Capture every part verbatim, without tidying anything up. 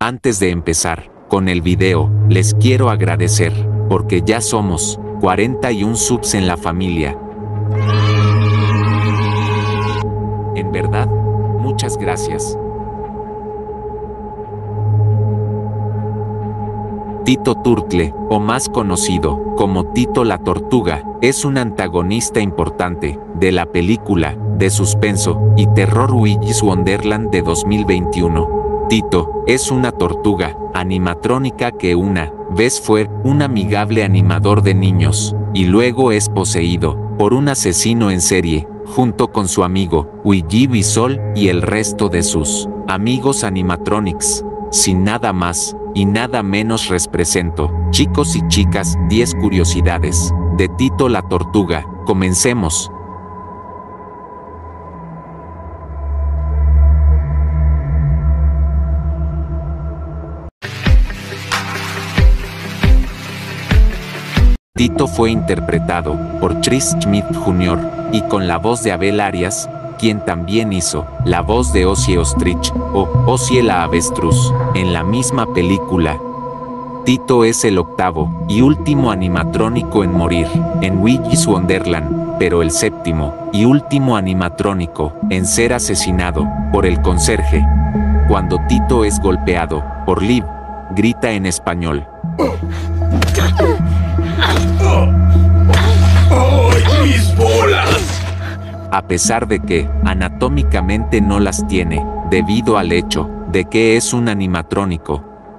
Antes de empezar con el video, les quiero agradecer, porque ya somos cuarenta y un subs en la familia. En verdad, muchas gracias. Tito Turtle, o más conocido como Tito la Tortuga, es un antagonista importante de la película de suspenso y terror Willy's Wonderland de dos mil veintiuno. Tito es una tortuga animatrónica que una vez fue un amigable animador de niños y luego es poseído por un asesino en serie, junto con su amigo Willy Bisol y el resto de sus amigos animatronics. Sin nada más y nada menos les presento, chicos y chicas, diez curiosidades de Tito la Tortuga. Comencemos. Tito fue interpretado por Chris Schmidt junior y con la voz de Abel Arias, quien también hizo la voz de Ozzie Ostrich o Ozzie la Avestruz en la misma película. Tito es el octavo y último animatrónico en morir en Willy's Wonderland, pero el séptimo y último animatrónico en ser asesinado por el conserje. Cuando Tito es golpeado por Liv, grita en español: ¡Ay, mis bolas! A pesar de que anatómicamente no las tiene, debido al hecho de que es un animatrónico.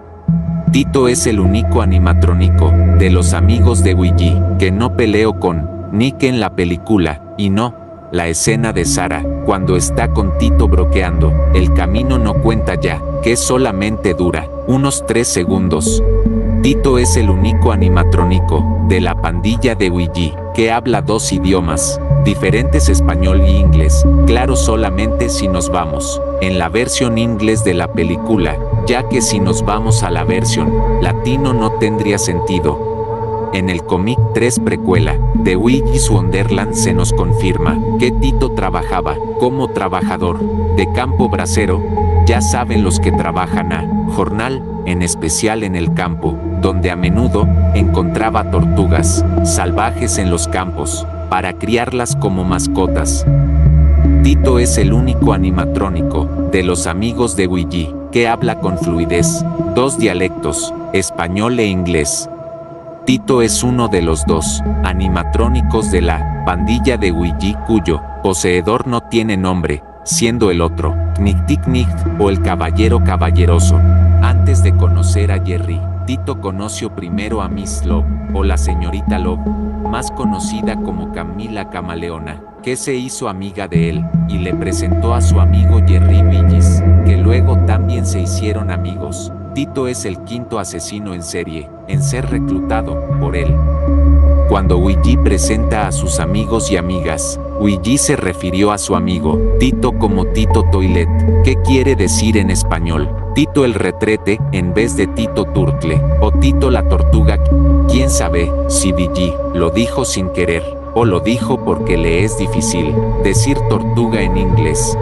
Tito es el único animatrónico de los amigos de Willy que no peleó con Nick en la película, y no, la escena de Sara, cuando está con Tito broqueando el camino no cuenta ya, que solamente dura unos tres segundos. Tito es el único animatrónico de la pandilla de Willy que habla dos idiomas diferentes, español y inglés, claro, solamente si nos vamos en la versión inglés de la película, ya que si nos vamos a la versión latino no tendría sentido. En el cómic tres precuela de Willy's Wonderland se nos confirma que Tito trabajaba como trabajador de campo bracero. Ya saben los que trabajan a jornal, en especial en el campo, donde a menudo encontraba tortugas salvajes en los campos para criarlas como mascotas. Tito es el único animatrónico de los amigos de Willy que habla con fluidez dos dialectos, español e inglés. Tito es uno de los dos animatrónicos de la pandilla de Willy cuyo poseedor no tiene nombre, siendo el otro Knick Tick Knick o el Caballero Caballeroso. Antes de conocer a Jerry, Tito conoció primero a Miss Love, o la señorita Love, más conocida como Camila Camaleona, que se hizo amiga de él, y le presentó a su amigo Jerry Villis, que luego también se hicieron amigos. Tito es el quinto asesino en serie en ser reclutado por él. Cuando Willy presenta a sus amigos y amigas, Willy se refirió a su amigo Tito como Tito Toilet, que quiere decir en español Tito el retrete, en vez de Tito Turtle o Tito la Tortuga. Quién sabe si Willy lo dijo sin querer o lo dijo porque le es difícil decir tortuga en inglés.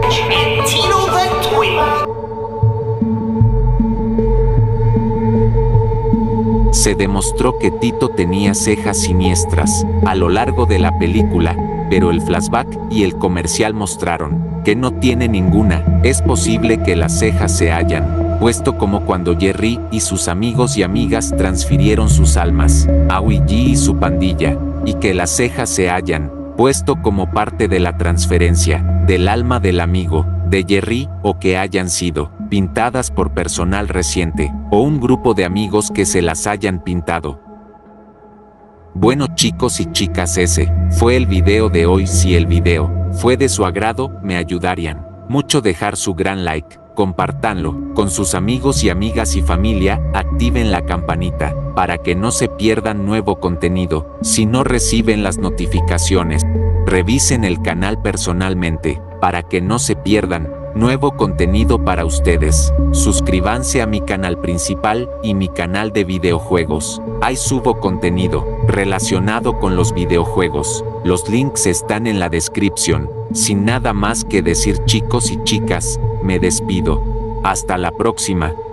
Se demostró que Tito tenía cejas siniestras a lo largo de la película, pero el flashback y el comercial mostraron que no tiene ninguna. Es posible que las cejas se hayan puesto como cuando Jerry y sus amigos y amigas transfirieron sus almas a Willy y su pandilla, y que las cejas se hayan puesto como parte de la transferencia del alma del amigo de Jerry, o que hayan sido pintadas por personal reciente o un grupo de amigos que se las hayan pintado. Bueno, chicos y chicas, ese fue el video de hoy. Si el video fue de su agrado, me ayudarían mucho dejar su gran like, compártanlo con sus amigos y amigas y familia, activen la campanita para que no se pierdan nuevo contenido. Si no reciben las notificaciones, revisen el canal personalmente para que no se pierdan nuevo contenido para ustedes. Suscríbanse a mi canal principal y mi canal de videojuegos. Ahí subo contenido relacionado con los videojuegos. Los links están en la descripción. Sin nada más que decir, chicos y chicas, me despido. Hasta la próxima.